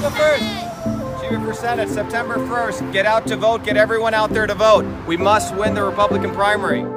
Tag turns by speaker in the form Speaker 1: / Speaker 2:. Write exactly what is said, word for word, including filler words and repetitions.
Speaker 1: Shiva first. Shiva for Senate, September first. Get out to vote. Get everyone out there to vote. We must win the Republican primary.